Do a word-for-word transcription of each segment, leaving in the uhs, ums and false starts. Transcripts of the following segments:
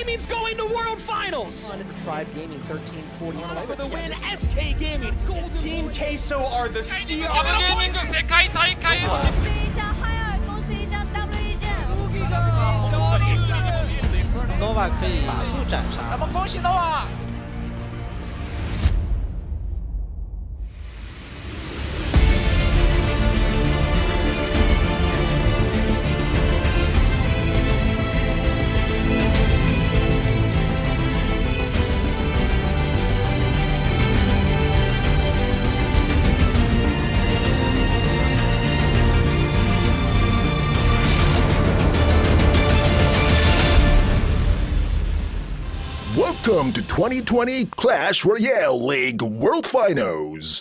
Gaming's going to World Finals. Tribe Gaming thirteen forty For the win, S K Gaming. Golden Team Queso are the C R. 게이밍 世界大会 Nova 可以法术斩杀。 恭喜 Nova。 Welcome to twenty twenty Clash Royale League World Finals.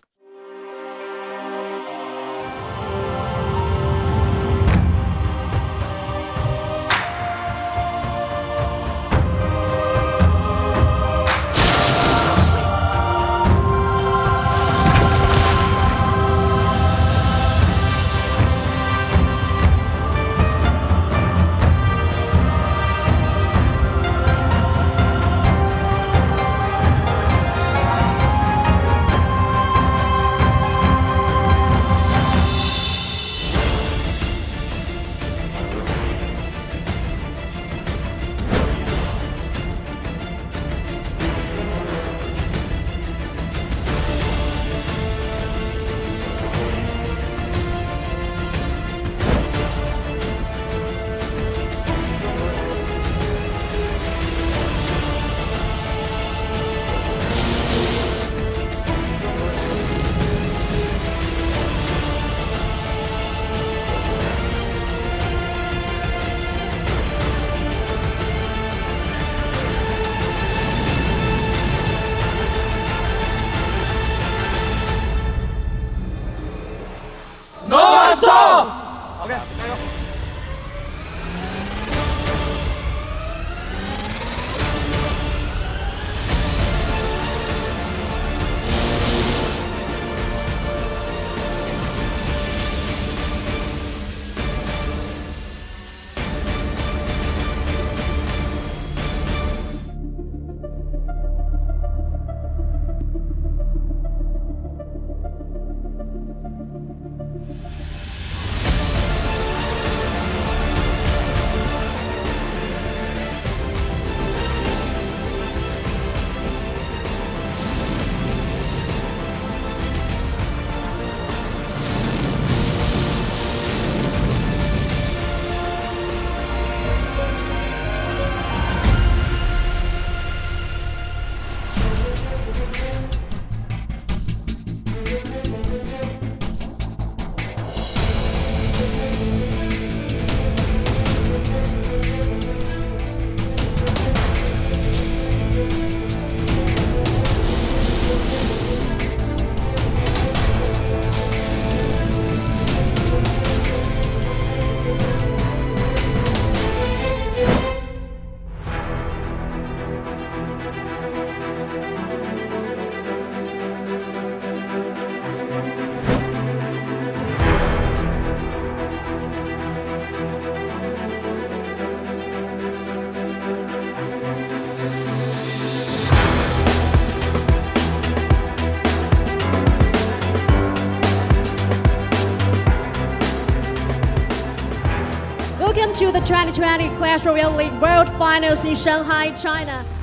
Welcome to the twenty twenty Clash Royale League World Finals in Shanghai, China.